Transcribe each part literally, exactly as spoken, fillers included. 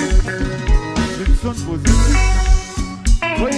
Jackson positif. Oui.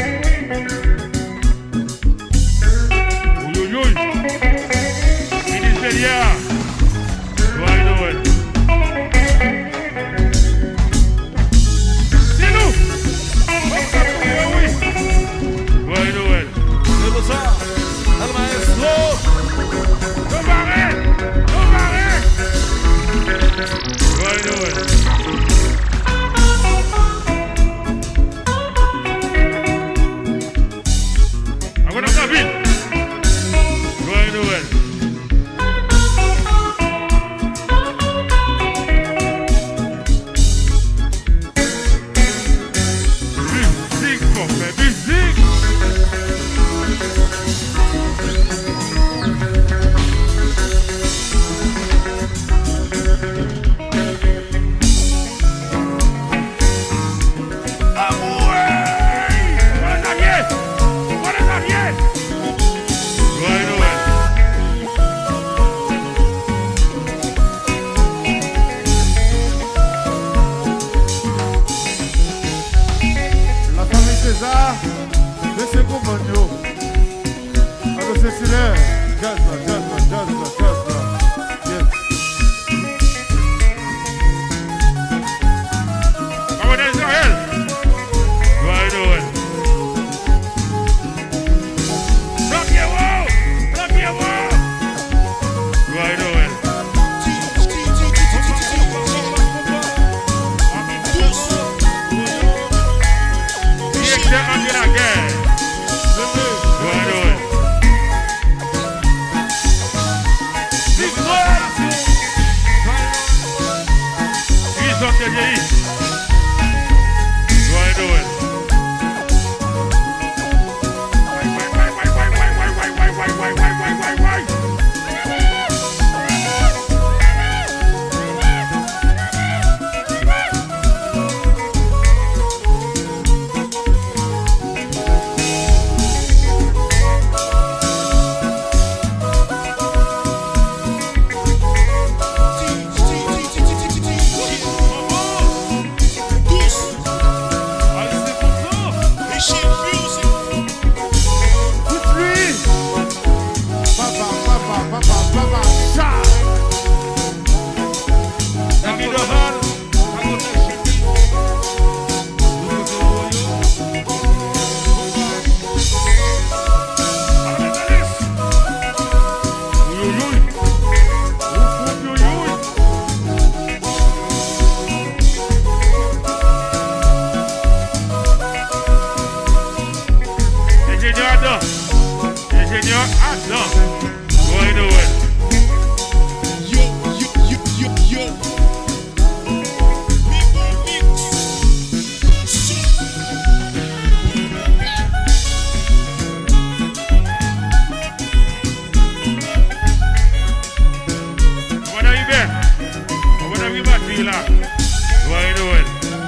Oui, oui, oui. Nigeria. Joyeux Noël. C'est nous. Oui. Joyeux Noël. C'est pour ça. El maestro. No barré. No barré. Joyeux Noël. Agora David. Joyeux Noël. Musique, mon frère, musique. Amour! Voilà Xavier! Voilà Xavier! Joyeux Noël. La famille César, laissez compagnon. Alors c'est Césaire. Jazz là, jazz là, jazz là, jazz là. Yes. Maman d'Israël. Joyeux Noël. Bloquez-vous! Bloquez-vous! Joyeux Noël. Directeur Angela Guerre. Joyeux Noël. Ils ont été vieillis. Joyeux Noël. Dites lui. Papa, papa, papa, papa. Ça. David Oval. Ingénieur Adam. Ingénieur Adam. Joyeux Noël. Yo, yo, yo, yo, yo. People mix. On va arriver. On va arriver à Tila. Joyeux Noël.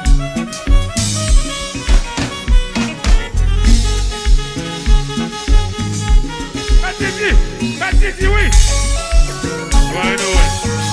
Patiti, Patiti, oui. Joyeux Noël.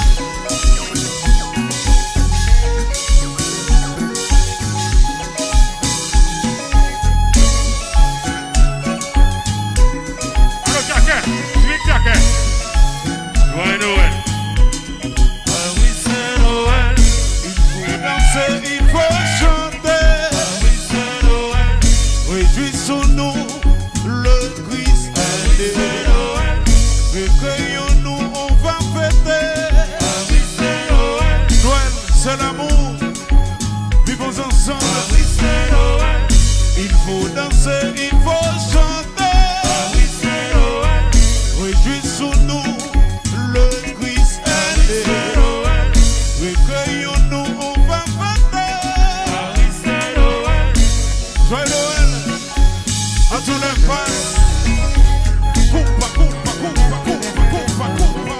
Allô, Jacquet, suite Jacquet. Joyeux Noël. Ah oui, c'est Noël. Il faut danser, il faut chanter. Ah oui, c'est Noël. Réjouissons-nous, le Christ est né. Recueillons-nous, on va fêter. Ah oui, c'est Noël. Noël, c'est l'amour. Vivons ensemble. Ah oui, c'est Noël. Il faut danser, il faut chanter. Ah oui, c'est Noël. Réjouissons-nous, le Christ est né. Recueillons-nous, on va fêter. Ah oui, c'est Noël. Joyeux Noël à tous les fans. Coupa, coupa, coupa, coupa, coupa, coupa.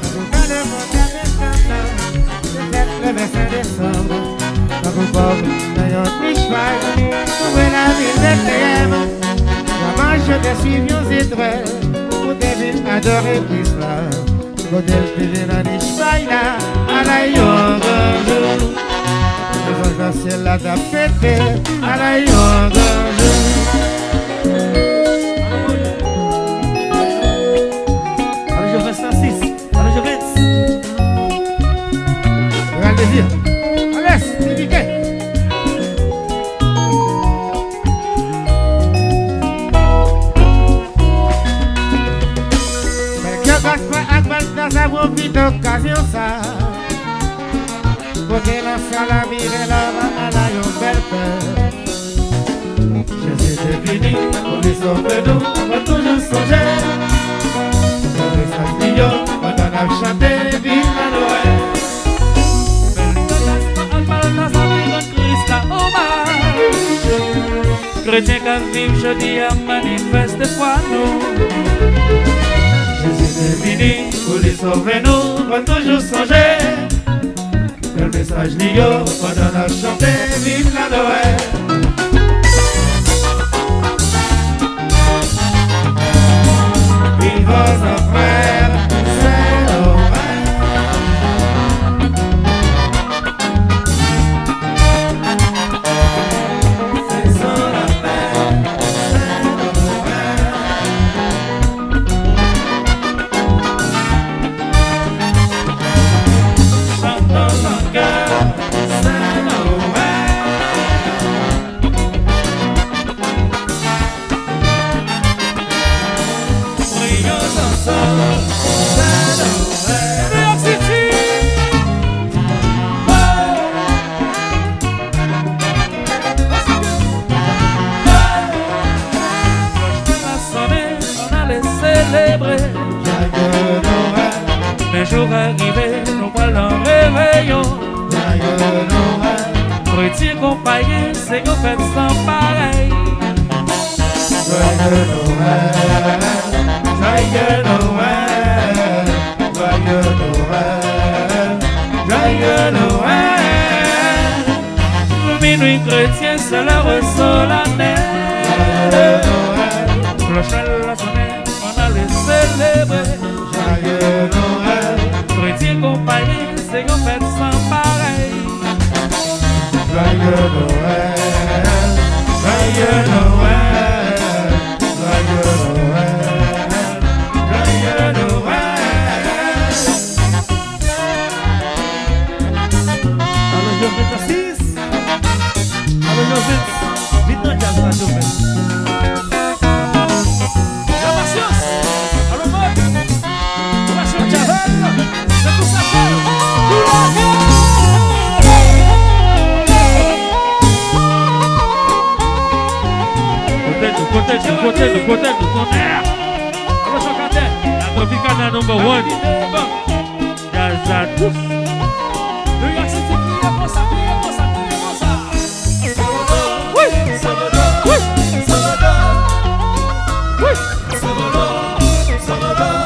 Je te suis aux étoiles, pour te vivre adorer Christ. Quand elle te vient à l'Israël, à la yoga, Le ciel là t'a pété, à la yon danger. Allez, je reste à six. Allez, je reste. Regarde le désir. Allez, c'est piqué. Dans sa profite occasion ça pour que la salle vire là-bas à la yon belle peur. Jésus est fini, on est sauvé nous, on va toujours songer. On est sans lion, on a chanté, vive la Noël. Chrétien qui vivent jeudi à manifester foi nous. Jésus est fini, pour les sauver nous, on va toujours songer. Le message lié, on a chanté, vive la Noël. Vive vos frères, c'est Noël. C'est son appel, c'est Noël. Chantons en cœur, c'est Noël. Prions ensemble, c'est Noël. New York City. On allait célébrer joyeux Noël. Les jours arrivés, nous parlons réveillons. Joyeux Noël. Chrétien compagnie, c'est qu'on fait sans pareil. Joyeux Noël. Joyeux Noël. Joyeux Noël. Joyeux Noël. Minuit chrétien, c'est l'heure solennelle. Clochelle la sonnette, on allait célébrer joyeux Noël. Chrétien compagnie, c'est qu'on fait sans pareil. Joyeux Noël, joyeux Noël, joyeux Noël, joyeux Noël. Alors je vais t'assis. Alors je vais vite dans le jazz là, je vais. Du côté, du côté, du côté. Alors, Chocaté, la Tropicana number one. Jazz à tous. New York City, criez comme ça, criez comme ça, criez comme ça. Salvador, oui, Salvador, oui, Salvador, oui, Salvador, Salvador,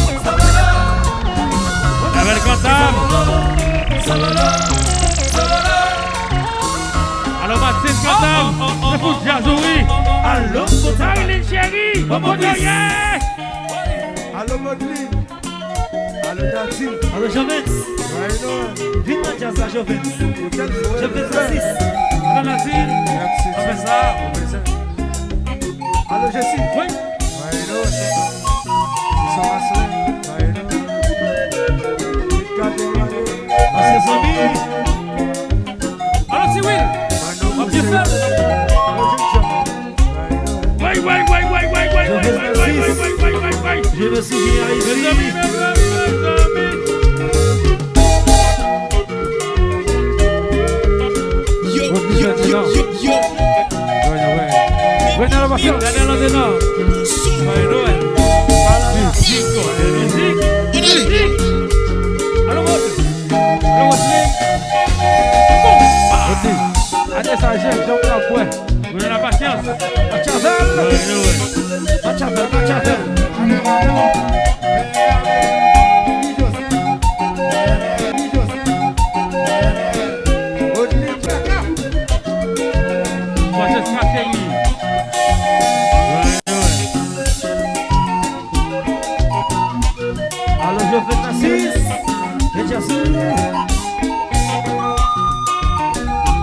Salvador. La belle comptable. Salvador, Salvador. Alors, Maxime comptable, c'est pour Jazoui. Allô, Marilyn chérie, comment tu es? Allô, Modli. Allô, Dati. Allô, Jovens. Vite dans le jazz à Jovens. Jovens à six. Allô, Nasir. Merci. On fait ça. Allô, Jessie. Oui. Ils sont rassurés. Monsieur Zombie. Allô, Siwil. On peut faire. Wait, wait, wait, wait, wait, wait, wait, wait, wait, wait, wait, wait, wait. Je me souviens ici. Mes amis, mes amis, mes amis. Yo, yo, yo, yo, yo. Bueno, la pasión, gané los de no. Bueno, Chico, el music, el music. A lo bote, a lo bote. ¡Pum! Allez, ça gère, j'en prends quoi? Bueno, la patience. A Chavel! Bueno, bueno. A Chavel, a Chavel! Watch this strategy. Alors je fais ta six. Et Jassou.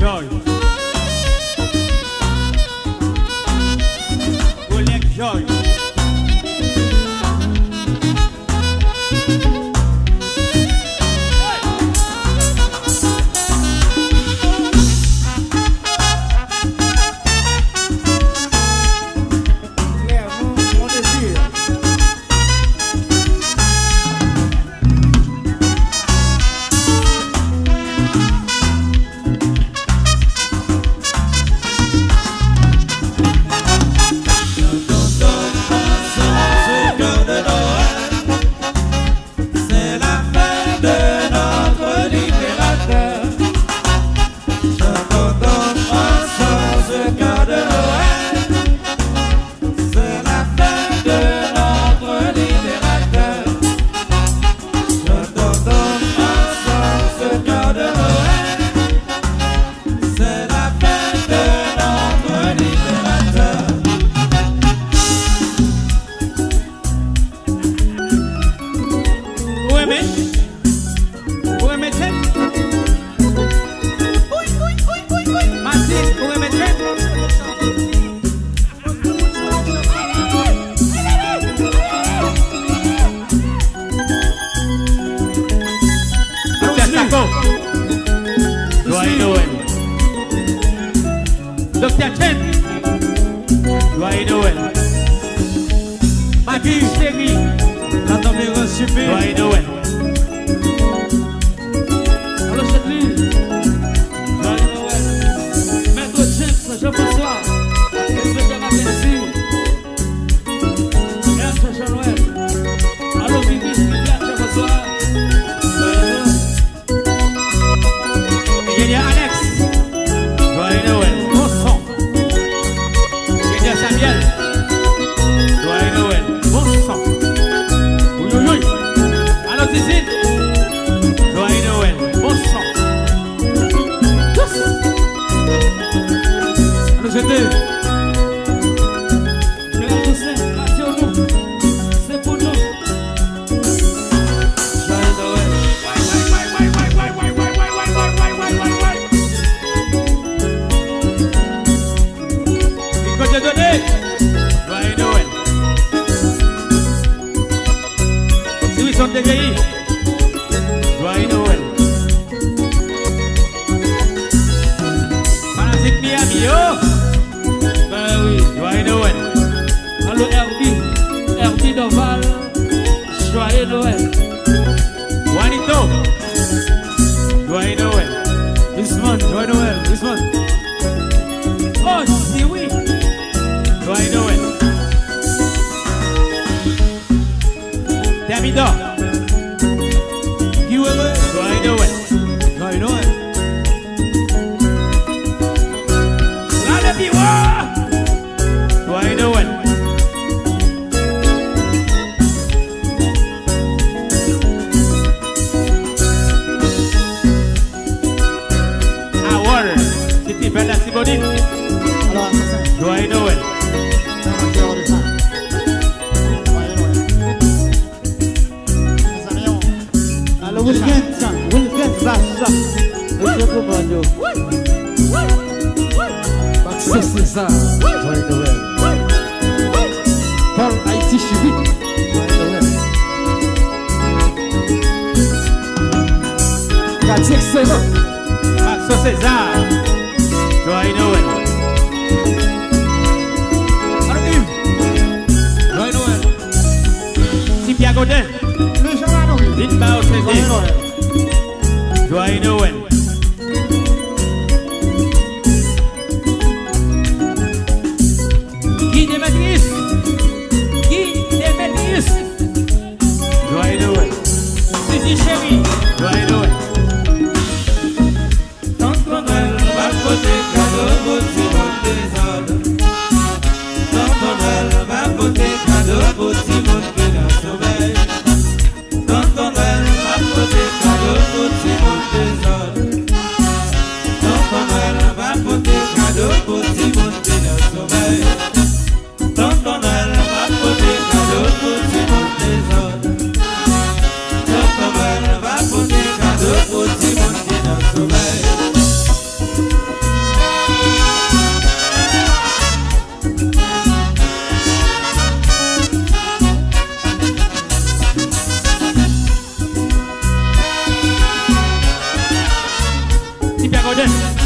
joy. Collect joy. Docteur Chen, joyeux Noël. Ma fille chérie, la température super. Joyeux Noël. Alors Chadli, joyeux Noël. Maître James, Jean-François, inspecteur Mackenzie, Maître Jean-Noël. Alors Vivi, Viviane, Jean-François. Il y a Alex, joyeux Noël. Samuel, joyeux Noël, bon sang. Oui, oui, oui. Alors, Cécile, joyeux Noël, bon sang. Tous. Alors, je te. Je vais tous les rations, nous. C'est pour nous. Joyeux Noël. Ouais, ouais, ouais, ouais, ouais, ouais, ouais, ouais, ouais, ouais, ouais, ouais, ouais. Il faut te donner. Joyeux Noël. Si vous sommes des pays, joyeux Noël. Parasite Miami, oh. Ben oui, joyeux Noël. Allô Herbie, Herbie Doval, joyeux Noël. Juanito, joyeux Noël. Wisman, joyeux Noël, Wisman. Oh, si oui, joyeux Noël. Thermidor, qui heureux, joyeux Noël. Joyeux Noël. La le biwa, joyeux Noël. Ah, water, c'était belle la Sibonite. Alors, assassin. Joyeux Noël. Ça va faire hors de ça. Joyeux Noël. Mes amis, on- Alors, Wilkins, Wilkins, ça, ça. Monsieur Commando. Maxime César, joyeux Noël. Paul Haïti Chibit, joyeux Noël. Quartier excellent. Maxo César, joyeux Noël. Alors Yves, joyeux Noël. Sipia Godin, Les gens là, non, oui. dites pas au C D, Joyeux Noël. joyeux Noël. Guy Demetris, Guy Demetris, joyeux Noël. Suzy Chérie, joyeux Noël. Tante Noël va porter cadeau pour tout le monde désordre. Tante Noël va porter cadeau pour tout le monde qui est dans sommeil. Tante Noël va porter cadeau pour tout le monde désordre. côté.